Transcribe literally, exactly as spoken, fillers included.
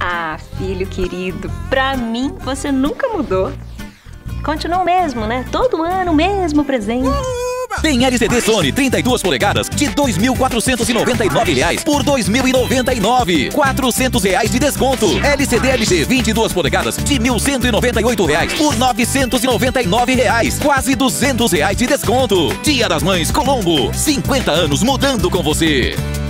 Ah, filho querido, pra mim você nunca mudou. Continua o mesmo, né? Todo ano o mesmo presente. Tem L C D Sony trinta e duas polegadas de dois mil quatrocentos e noventa e nove reais por dois mil e noventa e nove. quatrocentos reais de desconto. L C D L G vinte e duas polegadas de mil cento e noventa e oito reais por novecentos e noventa e nove reais. Quase duzentos reais de desconto. Dia das Mães Colombo. cinquenta anos mudando com você.